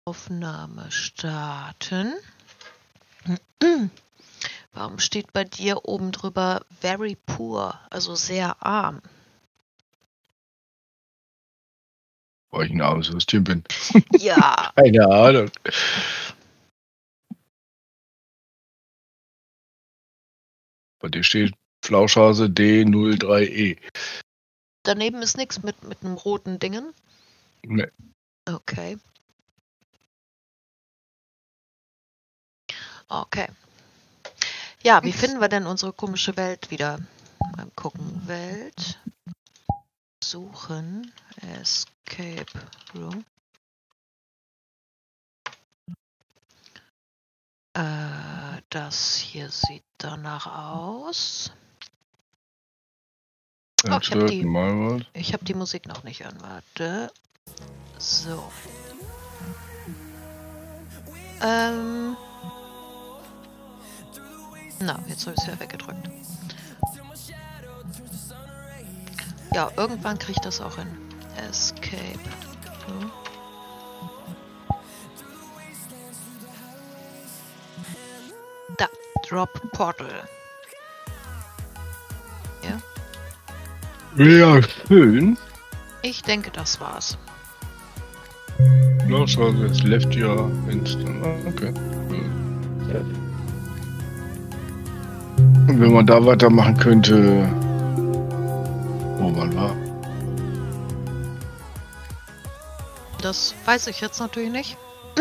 Aufnahme starten. Warum steht bei dir oben drüber very poor, also sehr arm? Weil ich ein armes Würstchen bin. Ja. Keine Ahnung. Bei dir steht Flauschhase D03E. Daneben ist nichts mit einem roten Dingen? Nee. Okay. Okay. Ja, wie finden wir denn unsere komische Welt wieder? Mal gucken. Welt. Suchen. Escape Room. Das hier sieht danach aus. Oh, ich hab die Musik noch nicht an. Warte. So. Na, jetzt habe ich es ja weggedrückt. Ja, irgendwann kriege ich das auch hin. Escape. So. Da. Drop Portal. Ja. Ja, schön. Ich denke, das war's. Flauschhase ist left ja instant. Okay. Und wenn man da weitermachen könnte, wo man war. Das weiß ich jetzt natürlich nicht.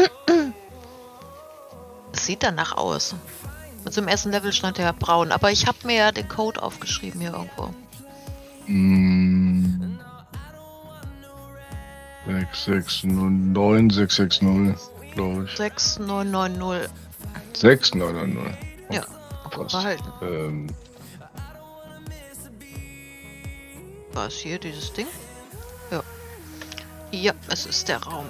Es sieht danach aus. Mit dem ersten Level stand ja braun, aber ich habe mir ja den Code aufgeschrieben hier irgendwo. 6609660, glaube ich. 6990. 6990. Okay. Ja, gut behalten. War es hier dieses Ding? Ja. Ja, es ist der Raum.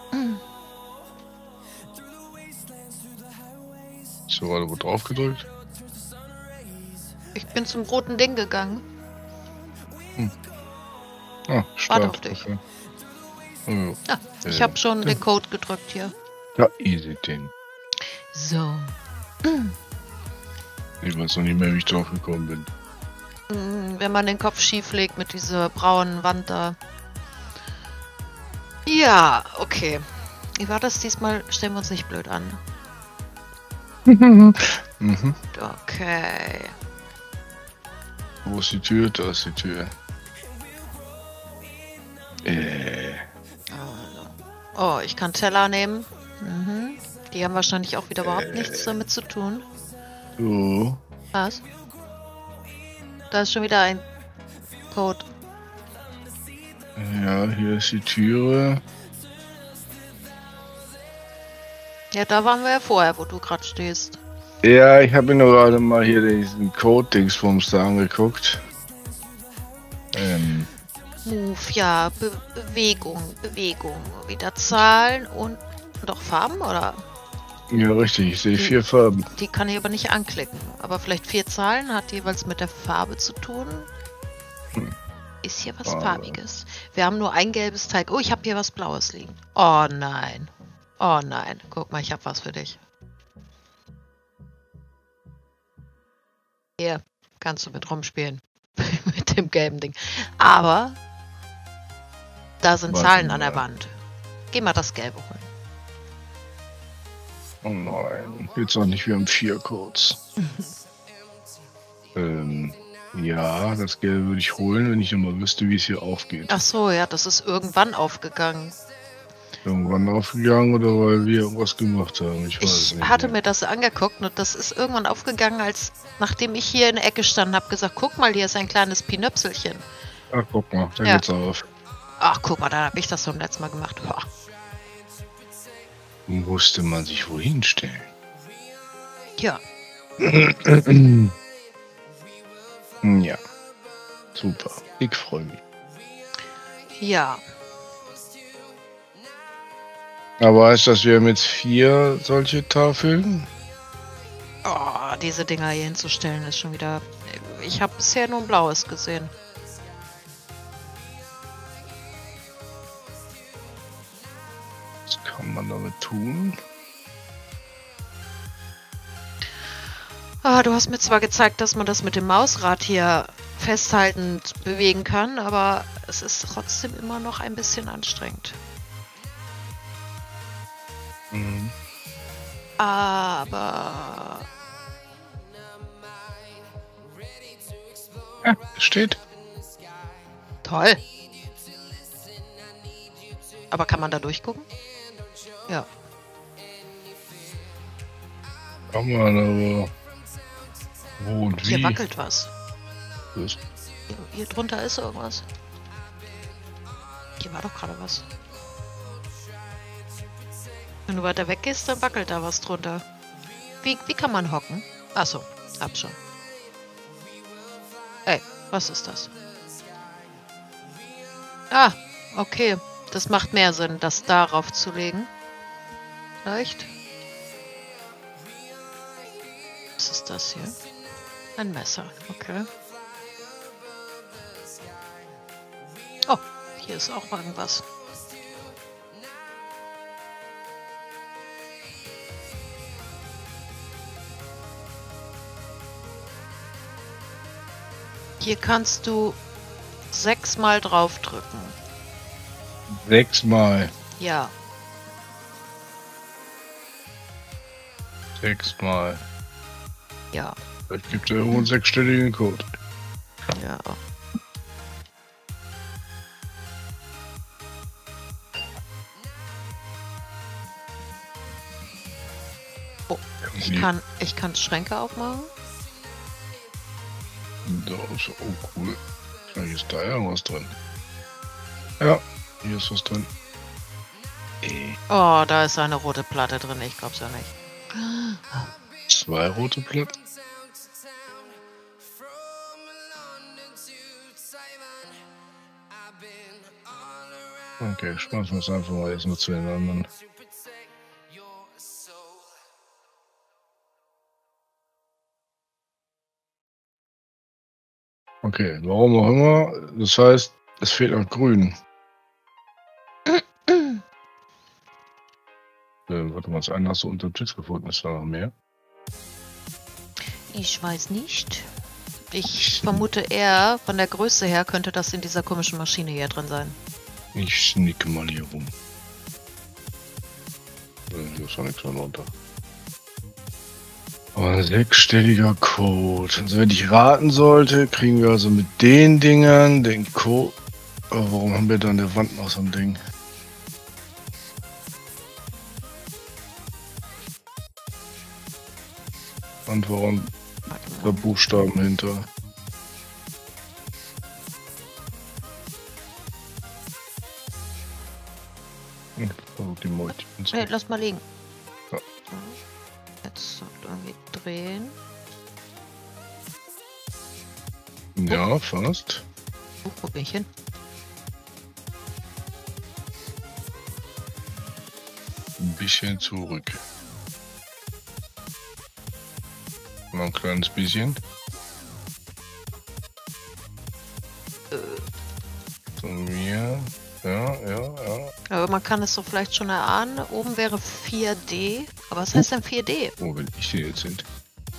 Hast du gerade wo drauf gedrückt? Ich bin zum roten Ding gegangen. Ah, Warte auf dich. Okay. Oh, ah, ich habe schon den Code gedrückt hier. Ja, easy Ding. So. Ich weiß noch nicht mehr, wie ich drauf gekommen bin. Wenn man den Kopf schief legt mit dieser braunen Wand da. Ja, okay. Wie war das diesmal? Stellen wir uns nicht blöd an. Okay. Wo ist die Tür? Da ist die Tür. Oh, ich kann Teller nehmen. Die haben wahrscheinlich auch wieder überhaupt nichts damit zu tun. So. Was? Da ist schon wieder ein Code. Ja, hier ist die Türe. Ja, da waren wir ja vorher, wo du gerade stehst. Ja, ich habe mir nur gerade mal hier diesen Code-Dingsbums da angeguckt. Move, ja, Bewegung. Wieder Zahlen und doch Farben, oder? Ja, richtig. Ich sehe 4 Farben. Die kann ich aber nicht anklicken. Aber vielleicht 4 Zahlen hat jeweils mit der Farbe zu tun. Ist hier was Farbiges? Wir haben nur ein gelbes Teig. Oh, ich habe hier was Blaues liegen. Oh nein. Oh nein. Guck mal, ich habe was für dich. Hier, kannst du mit rumspielen. Mit dem gelben Ding. Aber da sind Zahlen an der Wand. Geh mal das Gelbe holen. Oh nein, jetzt auch nicht, wir haben 4 Codes. Ja, das Gelbe würde ich holen, wenn ich immer wüsste, wie es hier aufgeht. Ach so, ja, das ist irgendwann aufgegangen. Irgendwann aufgegangen oder weil wir irgendwas gemacht haben? Ich weiß es nicht. Ich hatte mir das angeguckt und das ist irgendwann aufgegangen, als nachdem ich hier in der Ecke stand und habe gesagt, guck mal, hier ist ein kleines Pinöpselchen. Ach, guck mal, da geht's auf. Ach, guck mal, da habe ich das so letztes Mal gemacht. Boah. Musste man sich wohin stellen? Ja. Ja. Super. Ich freue mich. Ja. Aber heißt das, wir haben jetzt 4 solche Tafeln? Oh, diese Dinger hier hinzustellen ist schon wieder... Ich habe bisher nur ein blaues gesehen. Was kann man damit tun? Ah, du hast mir zwar gezeigt, dass man das mit dem Mausrad hier festhaltend bewegen kann, aber es ist trotzdem immer noch ein bisschen anstrengend. Mhm. Aber... Ja, steht. Toll. Aber kann man da durchgucken? Ja. Kann man aber. Wo und wie? Hier wackelt was. Das Hier drunter ist irgendwas. Hier war doch gerade was. Wenn du weiter weg gehst, dann wackelt da was drunter. Wie kann man hocken? Achso, hab schon. Ey, was ist das? Ah, okay. Das macht mehr Sinn, das darauf zu legen. Vielleicht. Was ist das hier? Ein Messer, okay. Oh, hier ist auch irgendwas. Hier kannst du 6-mal draufdrücken. 6-mal. Ja. 6-mal. Ja. Vielleicht gibt es irgendwo einen 6-stelligen Code. Ja. Oh, ich kann Schränke aufmachen. Das, oh cool. Vielleicht ist da ja was drin. Ja, hier ist was drin. Oh, da ist eine rote Platte drin. Ich glaub's ja nicht. 2 rote Platten. Okay, schmeißen wir es einfach mal erstmal zu den anderen. Okay, warum auch immer. Das heißt, es fehlt noch grün. Warte mal, das eine hast du unter dem Tisch gefunden. Ist da noch mehr? Ich weiß nicht. Ich vermute eher, von der Größe her könnte das in dieser komischen Maschine hier drin sein. Ich schnicke mal hier rum. Hier ist doch nichts mehr runter. Oh, ein 6-stelliger Code. Also wenn ich raten sollte, kriegen wir also mit den Dingern den Code. Oh, warum haben wir da an der Wand noch so ein Ding? Und warum da Buchstaben hinter? Oh, die Multiples. Nee, lass mal liegen. Ja. Jetzt irgendwie drehen. Ja, fast. Wo bin ich hin? Ein bisschen zurück. Noch ein kleines bisschen. Von mir. Ja. Aber man kann es so vielleicht schon erahnen. Oben wäre 4D. Aber was heißt denn 4D? Wo will ich hier jetzt sind?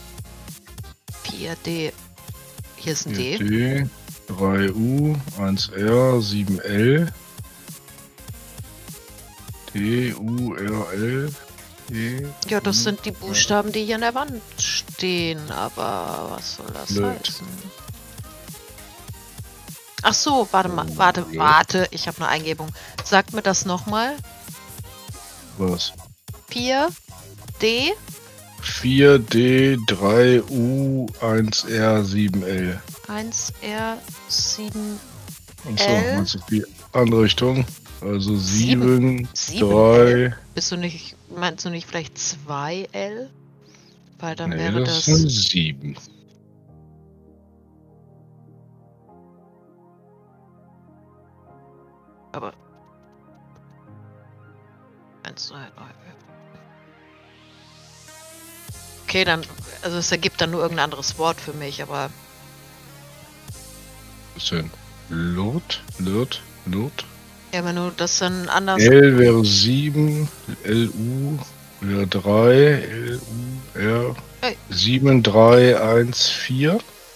4D. Hier ist ein D. 4D, 3U, 1R, 7L. D, U, R, L. E, Ja, das sind die Buchstaben, die hier an der Wand stehen. Aber was soll das heißen? Ach so, warte mal. Warte. Ich habe eine Eingebung. Sagt mir das nochmal. Was? 4D. 4D, 3U, 1R, 7L. 1R, 7. Achso, L? meinst du die andere Richtung? Also 7, 7 3. Meinst du nicht vielleicht 2L? Weil dann Nee, wäre das das. sind 7. Aber. 1, 2, 3. Okay, dann. Also es ergibt dann nur irgendein anderes Wort für mich, aber. Was denn? Lot? Ja, wenn du das dann anders... L wäre 7, LU wäre 3, LUR Hey. 7, 3, 1, 4.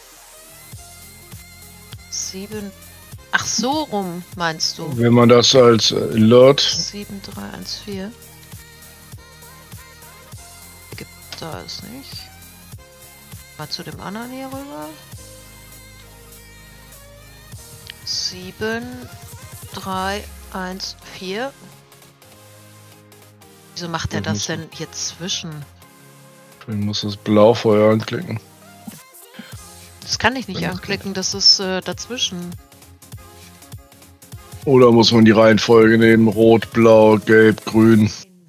7... Ach, so rum, meinst du? Wenn man das als Alert... 7, 3, 1, 4. Gibt da es nicht. Mal zu dem anderen hier rüber. 7, 3, 1, 4. Wieso macht er das denn hier zwischen? Ich muss das Blaufeuer anklicken. Das kann ich nicht anklicken, das ist dazwischen. Oder muss man die Reihenfolge nehmen? Rot, Blau, Gelb, Grün.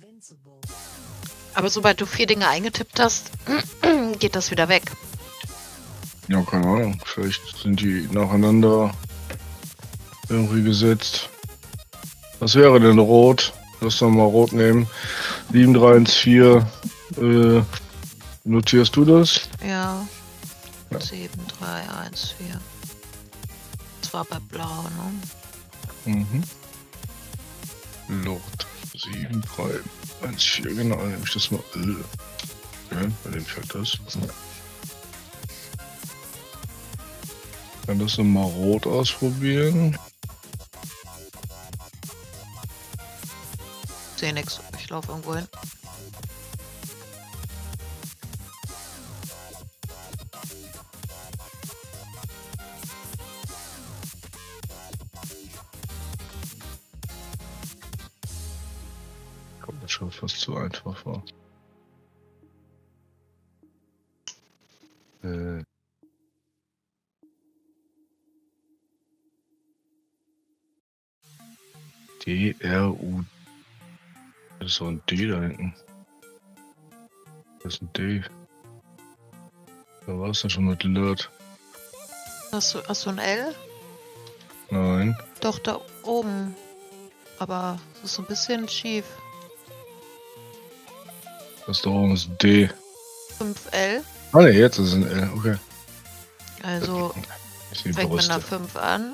Aber sobald du 4 Dinge eingetippt hast, geht das wieder weg. Ja, keine Ahnung. Vielleicht sind die nacheinander irgendwie gesetzt. Was wäre denn Rot? Lass doch mal Rot nehmen. 7314. Notierst du das? Ja. 7, 3, 1, 4. Das war bei Blau, ne? Mhm. Lord 7, 3, 1, 4, genau, nehme ich das mal. Okay, bei dem fällt das. Kann das mal rot ausprobieren. Sehe nix, ich laufe irgendwo hin. Kommt mir schon fast zu einfach vor. D-R-U. Das ist so ein D da hinten. Das ist ein D. Da war es ja schon mit Alert. Hast du ein L? Nein. Doch, da oben. Aber es ist so ein bisschen schief. Das da oben ist ein D. 5L. Ah ne, jetzt ist es ein L, okay. Also Ich sehe fängt mit Brüste. einer 5 an.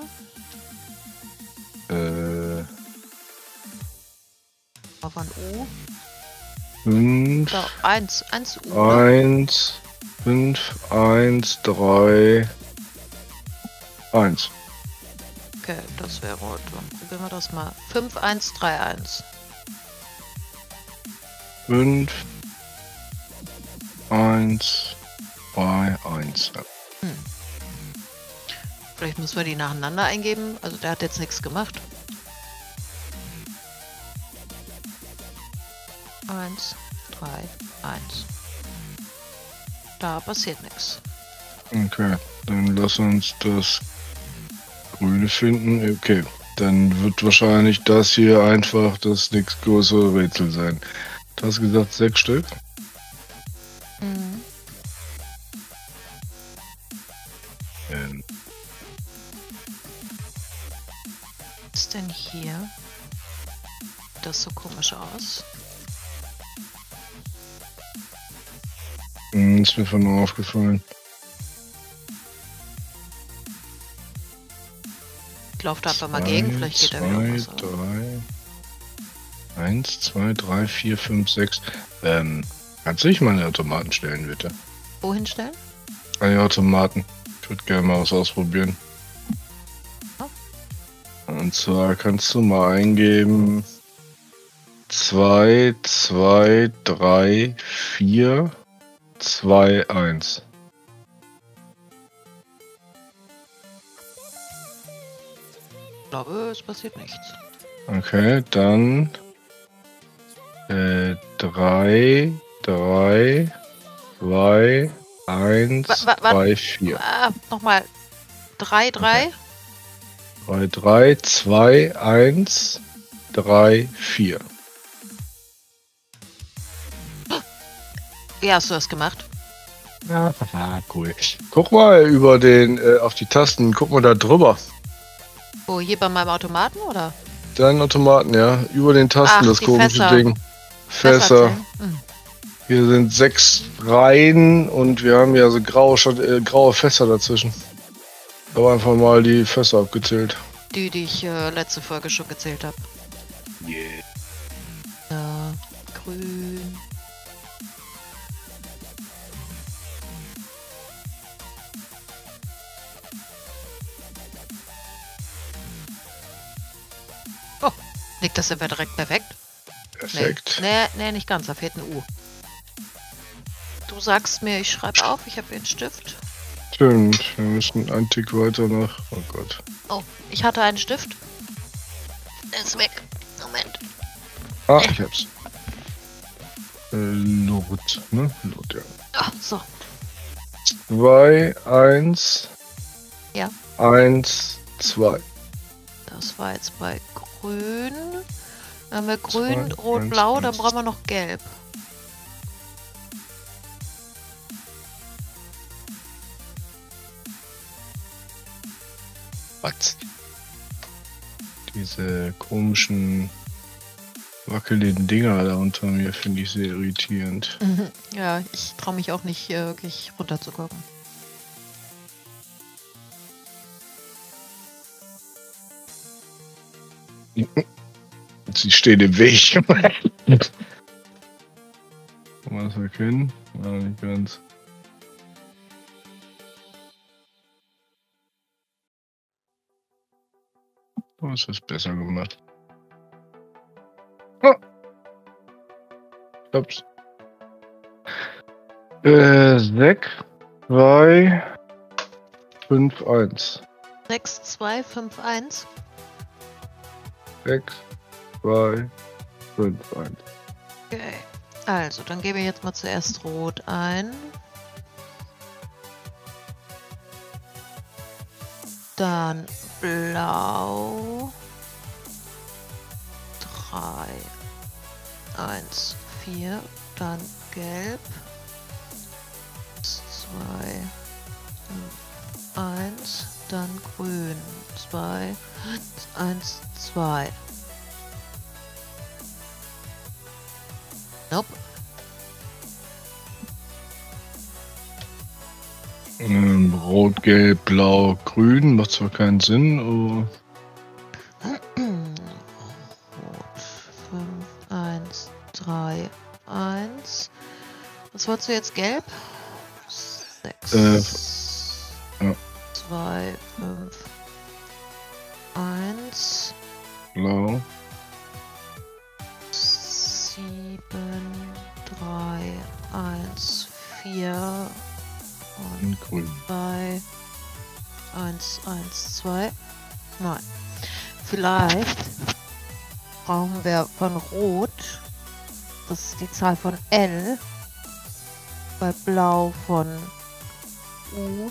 Auf ein U. 5, Da 1 U. 1, 5, 1, 3, 1. Okay, das wäre rot. Dann probieren wir das mal. 5, 1, 3, 1. 5, 1, 3, 1. Ja. Vielleicht müssen wir die nacheinander eingeben. Also der hat jetzt nichts gemacht. 1, 3, 1. Da passiert nichts. Okay, dann lass uns das Grüne finden. Okay, dann wird wahrscheinlich das hier einfach das nächst größere Rätsel sein. Du hast gesagt 6 Stück? Mhm. Was ist denn hier? Das so komisch aus. Ist mir von nur aufgefallen. Ich laufe da einfach mal gegen, vielleicht geht da wieder was. 1, 2, 3, 4, 5, 6. Kannst du nicht mal einen Automaten stellen, bitte? Wohin stellen? An die Automaten. Ich würde gerne mal was ausprobieren. Oh. Und zwar kannst du mal eingeben 2, 2, 3, 4, 2, 1. Ich glaube, es passiert nichts. Okay, dann 3, 3, 2, 1, 3, 4. Nochmal. 3, 3. Okay. 3, 3, 2, 1, 3, 4. Wie hast du das gemacht? Ja, cool. Guck mal über den, auf die Tasten, guck mal da drüber. Wo, hier bei meinem Automaten, oder? Deinen Automaten, ja. Über den Tasten, Ach, das die komische Fässer. Ding. Fässer. Hm. Hier sind 6 Reihen und wir haben ja so graue Fässer dazwischen. Ich habe einfach mal die Fässer abgezählt. Die ich letzte Folge schon gezählt habe. Yeah. Ja, grün. Oh, liegt das etwa direkt perfekt? Perfekt. Nee, nicht ganz, da fehlt ein U. Du sagst mir, ich schreibe auf, ich habe hier einen Stift. Stimmt, wir müssen einen Tick weiter nach. Oh Gott. Oh, ich hatte einen Stift. Der ist weg. Moment. Ah, ich hab's. Lot, ne? Lot, ja. Ah, so. 2, 1. Ja. 1, 2. Das war jetzt bei grün. Dann haben wir grün, Zwei, rot, eins, blau, dann eins. brauchen wir noch gelb. Was? Diese komischen wackeligen Dinger da unter mir finde ich sehr irritierend. Ja, ich traue mich auch nicht wirklich runter zu gucken. Sie stehen im Weg. Kann man das erkennen? Ja, nicht ganz. Du hast es besser gemacht. Oh. Ups. 6, 2, 5, 1. 6, 2, 5, 1. 6, 2, 5, 1. Okay. Also, dann gebe ich jetzt mal zuerst rot ein. Dann blau. 3, 1, 4. Dann gelb. 2, 5, 1. Dann grün. 2, 1, 2. Nope. Rot, Gelb, Blau, Grün. Macht zwar keinen Sinn, aber. Rot. 5, 1, 3, 1. Was wolltest du jetzt? Gelb? 6. Ja. 2, 5, 1. Blau. 7, 3, 1, 4. Und grün. 2, 1, 1, 2. Nein. Vielleicht brauchen wir von Rot, das ist die Zahl von L, bei Blau von U,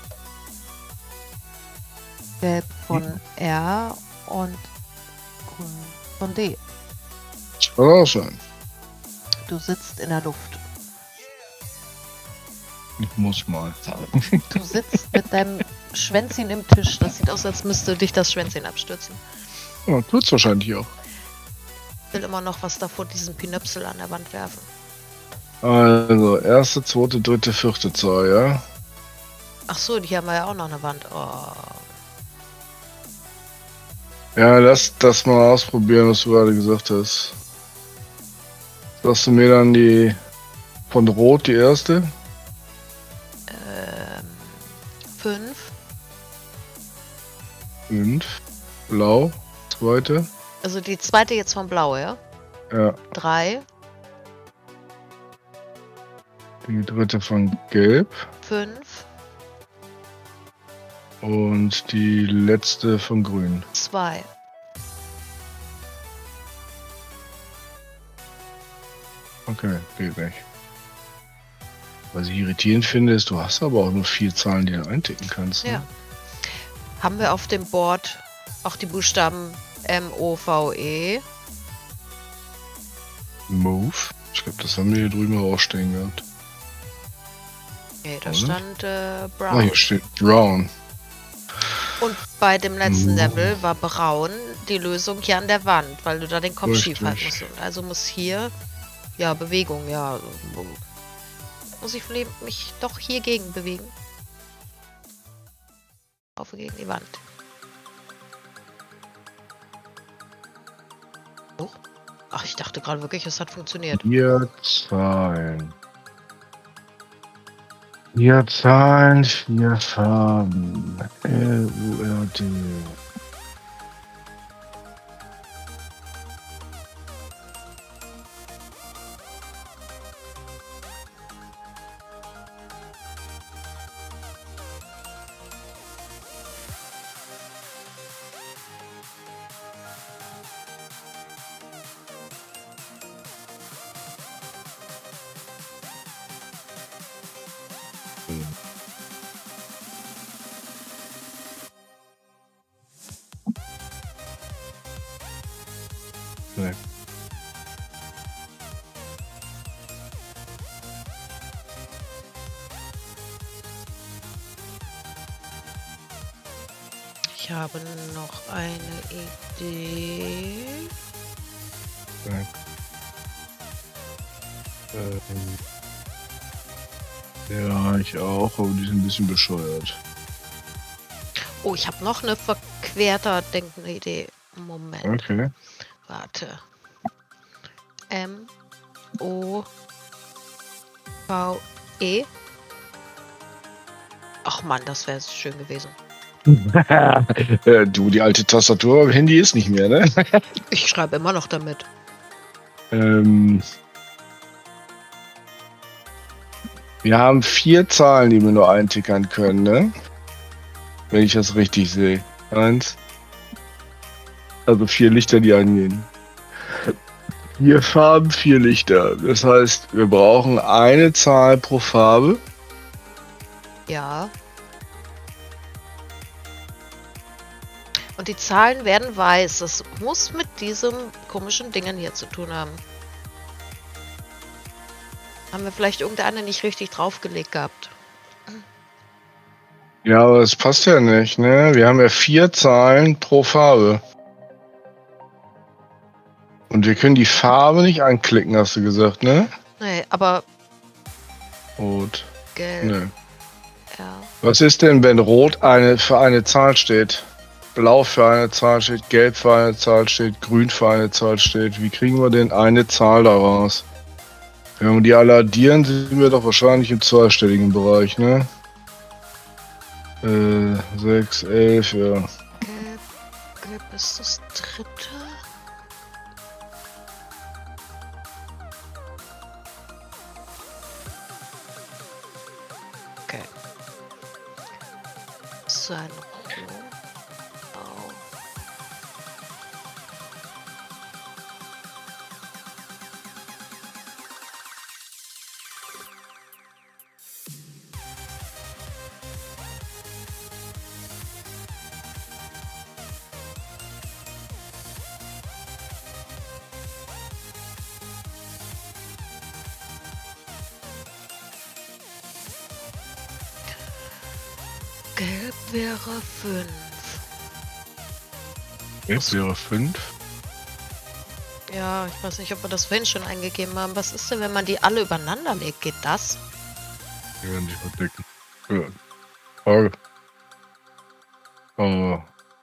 Gelb von R und Grün von D. Kann auch sein. Du sitzt in der Luft. Ich muss mal. Du sitzt mit deinem Schwänzchen im Tisch. Das sieht aus, als müsste dich das Schwänzchen abstürzen. Ja, tut's wahrscheinlich auch. Ich will immer noch was davor diesen Pinöpsel an der Wand werfen. Also, erste, zweite, dritte, vierte Zahl, ja? Ach so, hier haben wir ja auch noch eine Wand. Oh. Ja, lass das mal ausprobieren, was du gerade gesagt hast. Sagst du mir dann die von Rot, die erste? 5. 5. Blau, zweite. Also die zweite jetzt von Blau, ja? Ja. 3. Die dritte von Gelb. 5. Und die letzte von Grün. 2. Okay, geht nicht. Was ich irritierend finde, ist, du hast aber auch nur 4 Zahlen, die du eintippen kannst. Ne? Ja. Haben wir auf dem Board auch die Buchstaben M-O-V-E? Move. Ich glaube, das haben wir hier drüben auch stehen gehabt. Nee, da Oder? stand Ah, Brown. hier steht Brown. Und bei dem letzten Oh. Level war Braun die Lösung hier an der Wand, weil du da den Kopf Richtig. schief halten musst. Also muss hier, ja, Bewegung, ja. Muss ich mich doch hier gegen bewegen. Laufe gegen die Wand. Oh. Ach, ich dachte gerade wirklich, es hat funktioniert. 4 Zahlen. 4 Zahlen, 4 Farben. LURD. Nee. Ich habe noch eine Idee. Nee. Ja, ich auch, aber die sind ein bisschen bescheuert. Oh, ich habe noch eine verquerter denkende Idee. Moment. Okay. Warte. M-O-V-E. Ach Mann, das wäre schön gewesen. Du, die alte Tastatur am Handy ist nicht mehr, ne? Ich schreibe immer noch damit. Wir haben 4 Zahlen, die wir nur eintickern können, ne? Wenn ich das richtig sehe. 1. Also 4 Lichter, die angehen. 4 Farben, 4 Lichter. Das heißt, wir brauchen eine Zahl pro Farbe. Ja. Und die Zahlen werden weiß. Das muss mit diesem komischen Dingen hier zu tun haben. Haben wir vielleicht irgendeine nicht richtig draufgelegt gehabt? Ja, aber das passt ja nicht, ne? Wir haben ja 4 Zahlen pro Farbe. Und wir können die Farbe nicht anklicken, hast du gesagt, ne? Nee, aber Rot. gelb. Ne. Ja. Was ist denn, wenn Rot für eine Zahl steht? Blau für eine Zahl steht, Gelb für eine Zahl steht, Grün für eine Zahl steht. Wie kriegen wir denn eine Zahl daraus? Wenn wir die alle addieren, sind wir doch wahrscheinlich im zweistelligen Bereich, ne? 6, 11, ja. Gelb ist das dritte. Okay. Sein Rohbau. Gelb wäre 5. Jetzt wäre 5. Ja, ich weiß nicht, ob wir das vorhin schon eingegeben haben. Was ist denn, wenn man die alle übereinander legt? Geht das? Die werden sich verdecken. Ja. Frage. Aber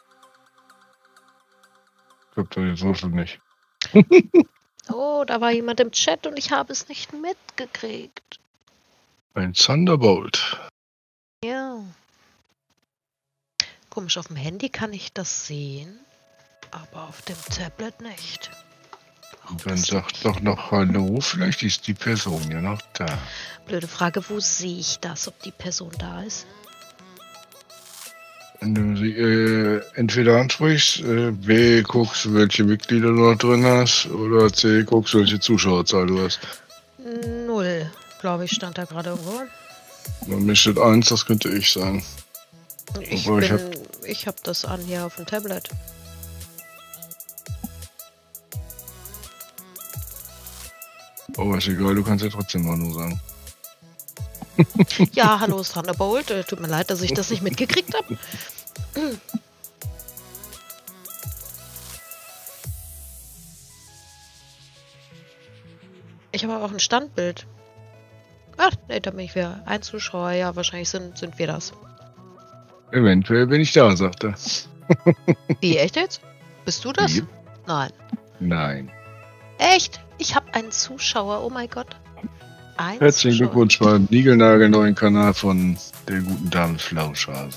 ich glaube das jetzt so nicht. Oh, da war jemand im Chat und ich habe es nicht mitgekriegt. Ein Thunderbolt. Ja. Komisch, auf dem Handy kann ich das sehen, aber auf dem Tablet nicht. Und dann sagt doch noch Hallo, vielleicht ist die Person ja noch da. Blöde Frage, wo sehe ich das, ob die Person da ist? Wenn du sie entweder ansprichst, B, guckst, welche Mitglieder du noch drin hast, oder C, guckst, welche Zuschauerzahl du hast. 0, glaube ich, stand da gerade irgendwo. Dann mischt 1, das könnte ich sein. Ich habe das an hier auf dem Tablet. Oh, ist egal, du kannst ja trotzdem mal nur sagen. Ja, hallo Thunderbolt. Tut mir leid, dass ich das nicht mitgekriegt habe. Ich habe auch ein Standbild. Ach, ne, da bin ich wieder. Ein Zuschauer, ja, wahrscheinlich sind wir das. Eventuell bin ich da, sagt er. Wie, echt jetzt? Bist du das? Wie? Nein. Nein. Echt? Ich habe einen Zuschauer. Oh mein Gott. Herzlichen Glückwunsch beim niegelnagelneuen Kanal von der guten Dame Flauschhase.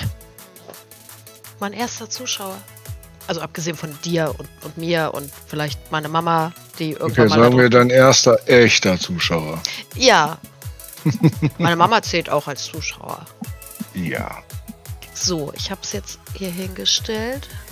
Mein erster Zuschauer. Also abgesehen von dir und mir und vielleicht meine Mama, die irgendwann mal... Okay, sagen wir dein erster echter Zuschauer. Ja. Meine Mama zählt auch als Zuschauer. Ja. So, ich habe es jetzt hier hingestellt.